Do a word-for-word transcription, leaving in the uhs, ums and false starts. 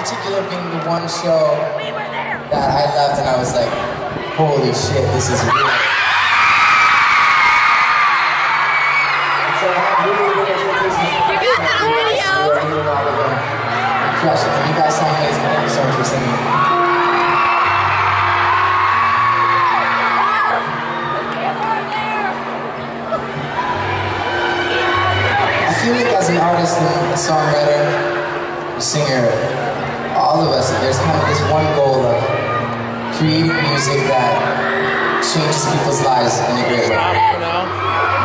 particular being the one show that I left and I was like, holy shit, this is real. And so I have really good expectations for you got that video. We're doing all of them and crushing it. You guys sound amazing. Thank you so much for singing. I feel like as an artist and a songwriter, a singer, all of us, there's kind of this one goal of creating music that changes people's lives in a great way.